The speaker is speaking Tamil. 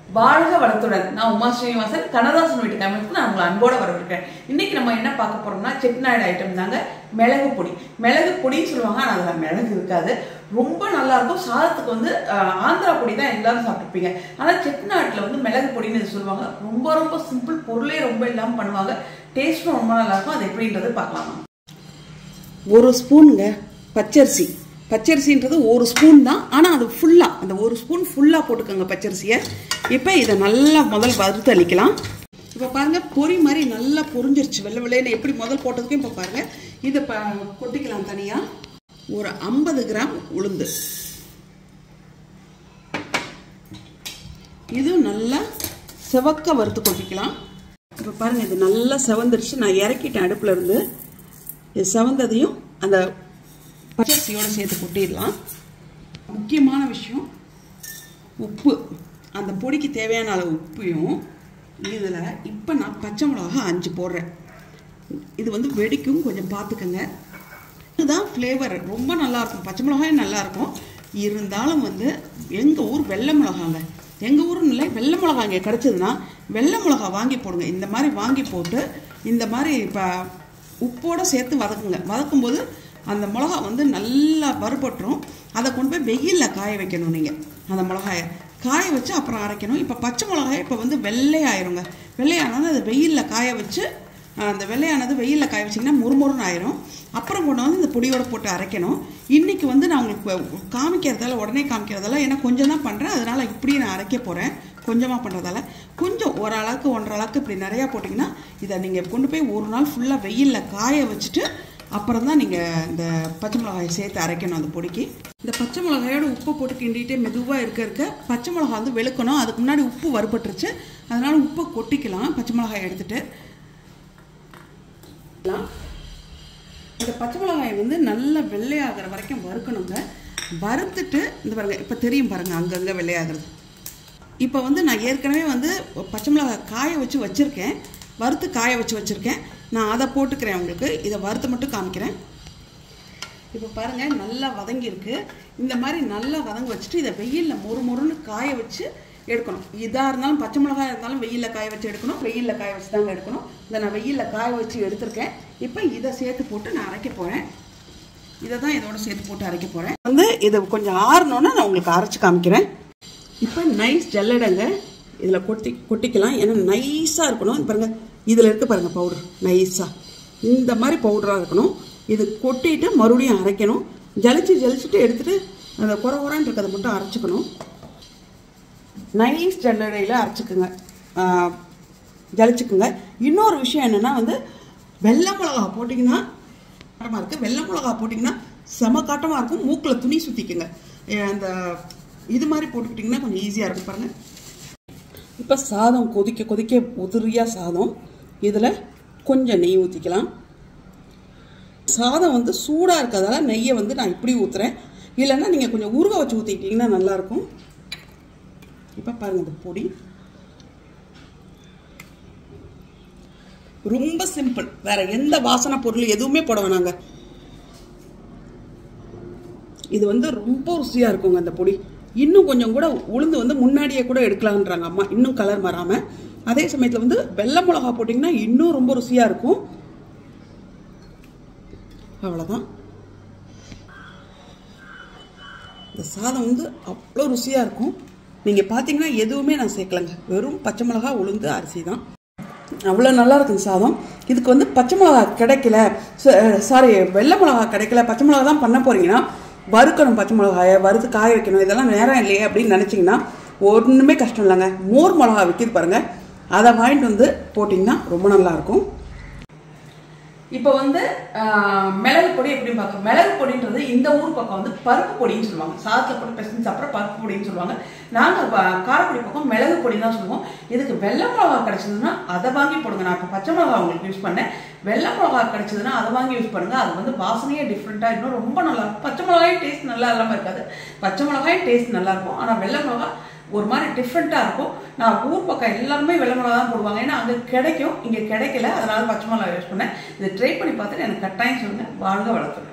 வாழ்க வளத்துடன். நான் உமா ஸ்ரீனிவாசன், கண்ணதாசன் வீட்டு கமெண்ட்ஸ்க்கு நான் உங்களை அன்போட வரவேற்கிறேன். இன்னைக்கு நம்ம என்ன பார்க்க போறோம்னா செட்டிநாடு ஐட்டம் தாங்க. மிளகு பொடி. மிளகு பொடின்னு சொல்லுவாங்க, ஆனால் அதில் மிளகு இருக்காது. ரொம்ப நல்லா இருக்கும். சாதத்துக்கு வந்து ஆந்திரா பொடி தான் எல்லாரும் சாப்பிட்டுருப்பீங்க. ஆனால் செட்டிநாட்டில் வந்து மிளகு பொடின்னு சொல்லுவாங்க. ரொம்ப ரொம்ப சிம்பிள், பொருளே ரொம்ப இல்லாமல் பண்ணுவாங்க. டேஸ்ட்டும் ரொம்ப நல்லா இருக்கும். அது எப்படின்றது பார்க்கலாமா? ஒரு ஸ்பூனுங்க பச்சரிசி. பச்சரிசின்றது ஒரு ஸ்பூன் தான், ஆனால் அது ஃபுல்லாக, அந்த ஒரு ஸ்பூன் ஃபுல்லாக போட்டுக்கோங்க பச்சரிசியை. இப்போ இதை நல்லா முதல் வறுத்து அளிக்கலாம். இப்போ பாருங்கள், பொரி மாதிரி நல்லா பொரிஞ்சிருச்சு. வெள்ளை வெள்ளைன்னு எப்படி முதல் போட்டதுக்கும் இப்போ பாருங்கள். இதை கொட்டிக்கலாம் தனியாக. ஒரு 50 கிராம் உளுந்து, இது நல்லா செவக்க வறுத்து கொட்டிக்கலாம். இப்போ பாருங்கள், இது நல்லா செவந்துருச்சு. நான் இறக்கிட்டேன் அடுப்பில் இருந்து. இது செவந்ததையும் அந்த பச்சரிசியோடு சேர்த்து கொட்டிடலாம். முக்கியமான விஷயம் உப்பு. அந்த பொடிக்கு தேவையான அளவு உப்பையும் இதில் இப்போ நான் பச்சை மிளகா 5 போடுறேன். இது வந்து வெடிக்கும், கொஞ்சம் பார்த்துக்கோங்க. இதுதான் ஃப்ளேவர், ரொம்ப நல்லாயிருக்கும். பச்சை மிளகாயும் நல்லாயிருக்கும். இருந்தாலும் வந்து எங்கள் ஊர் வெள்ளை மிளகாங்க. எங்கள் ஊருன்னு இல்லை, வெள்ளை மிளகா இங்கே கிடச்சிதுன்னா வெள்ளை மிளகா வாங்கி போடுங்க. இந்த மாதிரி வாங்கி போட்டு இந்த மாதிரி இப்போ உப்போடு சேர்த்து வதக்குங்க. வதக்கும்போது அந்த மிளகா வந்து நல்லா வறுபட்டுரும். அதை கொண்டு போய் வெயிலில் காய வைக்கணும். நீங்கள் அந்த மிளகாயை காய வச்சு அப்புறம் அரைக்கணும். இப்போ பச்சை மிளகாயை இப்போ வந்து வெள்ளையாயிருங்க. வெள்ளையானது அதை வெயிலில் காய வச்சு, அந்த வெள்ளையானது வெயிலில் காய வச்சிங்கன்னா முறுமுறுன்னு ஆயிரும். அப்புறம் கொண்டு வந்து இந்த பொடியோடு போட்டு அரைக்கணும். இன்றைக்கி வந்து நான் உங்களுக்கு காமிக்கிறதால, உடனே காமிக்கிறதால, ஏன்னா கொஞ்சம் தான் பண்ணுறேன், அதனால் இப்படி நான் அரைக்க போகிறேன். கொஞ்சமாக பண்ணுறதால கொஞ்சம் ஓரளவுக்கு 1.5 அளவுக்கு இப்படி நிறையா போட்டிங்கன்னா இதை நீங்கள் கொண்டு போய் ஒரு நாள் ஃபுல்லாக வெயிலில் காய வச்சுட்டு அப்புறம் தான் நீங்கள் இந்த பச்சை மிளகாயை சேர்த்து அரைக்கணும் அந்த பொடிக்கு. இந்த பச்சை மிளகாயோட உப்பை போட்டு கிண்டிகிட்டே மெதுவாக இருக்க பச்சை மிளகா வந்து வெளுக்கணும். அதுக்கு முன்னாடி உப்பு வறுபட்டுருச்சு, அதனால் உப்பை கொட்டிக்கலாம். பச்சை மிளகாயை எடுத்துகிட்டு இந்த பச்சை மிளகாயை வந்து நல்லா வெள்ளையாகிற வரைக்கும் வறுக்கணுங்க. வறுத்துட்டு இந்த பாருங்கள், இப்போ தெரியும் பாருங்கள், அங்கங்கே வெள்ளையாகிறது. இப்போ வந்து நான் ஏற்கனவே வந்து பச்சை மிளகாய் காய வச்சு வச்சுருக்கேன், வறுத்து காய வச்சு வச்சுருக்கேன். நான் அதை போட்டுக்கிறேன் உங்களுக்கு. இதை வறுத்து மட்டும் காமிக்கிறேன். இப்போ பாருங்கள், நல்லா வதங்கியிருக்கு. இந்த மாதிரி நல்லா வதங்க வச்சுட்டு இதை வெயிலில் மொறுன்னு காய வச்சு எடுக்கணும். இதாக இருந்தாலும் பச்சை மிளகாய் இருந்தாலும் வெயிலில் காய வச்சு எடுக்கணும். வெயிலில் காய வச்சு தாங்க எடுக்கணும். இதை நான் வெயிலில் காய வச்சு எடுத்திருக்கேன். இப்போ இதை சேர்த்து போட்டு நான் அரைக்க போகிறேன். இதை தான் இதோட சேர்த்து போட்டு அரைக்க போகிறேன். வந்து இதை கொஞ்சம் ஆறணுன்னா நான் உங்களுக்கு அரைச்சி காமிக்கிறேன். இப்போ நைஸ் ஜல்லடைங்க இதில் கொட்டிக்கலாம். ஏன்னா நைஸாக இருக்கணும். பாருங்கள், இதில் இருக்க பாருங்கள் பவுடர் நைஸாக இந்த மாதிரி பவுடராக இருக்கணும். இது கொட்டிட்டு மறுபடியும் அரைக்கணும். ஜலிச்சுட்டு எடுத்துகிட்டு அந்த குறகுறான்னு இருக்கிறத மட்டும் அரைச்சிக்கணும். நைஸ் ஜல்லடையில் அரைச்சிக்குங்க, ஜலிச்சுக்குங்க. இன்னொரு விஷயம் என்னென்னா வந்து வெள்ளை மிளகா போட்டிங்கன்னா காட்டமாக இருக்குது. வெள்ளை மிளகா போட்டிங்கன்னா செம காட்டமாக இருக்கும். மூக்கில் துணி சுற்றிக்குங்க. அந்த இது மாதிரி போட்டுக்கிட்டிங்கன்னா கொஞ்சம் ஈஸியாக இருக்கும். பாருங்கள், இப்போ சாதம் கொதிக்க உதிரியாக சாதம். இதில் கொஞ்சம் நெய் ஊற்றிக்கலாம். சாதம் வந்து சூடாக இருக்கிறதால நெய்யை வந்து நான் இப்படி ஊற்றுறேன். இல்லைன்னா நீங்கள் கொஞ்சம் ஊறுக வச்சு ஊற்றிக்கிட்டிங்கன்னா நல்லாயிருக்கும். இப்போ பாருங்கள், இந்த பொடி ரொம்ப சிம்பிள். வேறு எந்த வாசனை பொருள் எதுவுமே போட வேணாங்க. இது வந்து ரொம்ப ருசியாக இருக்குங்க அந்த பொடி. இன்னும் கொஞ்சம் கூட உளுந்து வந்து முன்னாடியே கூட எடுக்கலான்றாங்க அம்மா, இன்னும் கலர் மாறாமல். அதே சமயத்தில் வந்து வெள்ளை மிளகா போட்டிங்கன்னா இன்னும் ரொம்ப ருசியாக இருக்கும். அவ்வளோதான். இந்த சாதம் வந்து அவ்வளோ ருசியாக இருக்கும். நீங்கள் பார்த்தீங்கன்னா எதுவுமே நான் சேர்க்கலைங்க, வெறும் பச்சை மிளகா உளுந்து அரிசி தான். அவ்வளோ நல்லா இருக்கும் சாதம். இதுக்கு வந்து பச்சை மிளகா கிடைக்கல, சாரி வெள்ளை மிளகா கிடைக்கல, பச்சை மிளகா தான் பண்ண போகிறீங்கன்னா வறுக்கணும். பச்சை மிளகாயை வறுத்து காய வைக்கணும். இதெல்லாம் நேரம் இல்லையே அப்படின்னு நினச்சிங்கன்னா ஒன்றுமே கஷ்டம் இல்லைங்க. மோர் மிளகா விற்கிது பாருங்கள், அதை வாங்கிட்டு வந்து போட்டிங்கன்னா ரொம்ப நல்லாயிருக்கும். இப்போ வந்து மிளகு பொடி எப்படின்னு பார்க்கணும். மிளகு பொடின்றது இந்த ஊர் பக்கம் வந்து பருப்பு பொடின்னு சொல்லுவாங்க. சாதத்தில் போட்டு பிசைஞ்சு சாப்பிட்ற பருப்பு பொடின்னு சொல்லுவாங்க. நாங்கள் காரப்பொடி பக்கம் மிளகு பொடி தான் சொல்லுவோம். இதுக்கு வெள்ளை மிளகா கிடைச்சதுன்னா அதை வாங்கி போடுங்க. நான் இப்போ பச்சை மிளகா உங்களுக்கு யூஸ் பண்ணேன். வெள்ளை மிளகா கிடைச்சதுன்னா அதை வாங்கி யூஸ் பண்ணுங்க. அது வந்து வாசனையே டிஃப்ரெண்ட்டாக இன்னும் ரொம்ப நல்லா இருக்கும். பச்சை மிளகாயும் டேஸ்ட் நல்லா இல்லாமல் இருக்காது. பச்சை மிளகாயும் டேஸ்ட் நல்லா இருக்கும். ஆனால் வெள்ளை மிளகா ஒரு மாதிரி டிஃப்ரெண்ட்டாக இருக்கும். நான் ஊர் பக்கம் எல்லாருமே வெள்ளை மிளகா தான் போடுவாங்க. ஏன்னா அங்கே கிடைக்கும், இங்கே கிடைக்கல, அதனால பச்சை மிளகா யூஸ் பண்ணேன். இதை ட்ரை பண்ணி பார்த்துட்டு எனக்கு கட்டாயம் சொல்லுங்கள். வாழ்க வளர்த்துறேன்.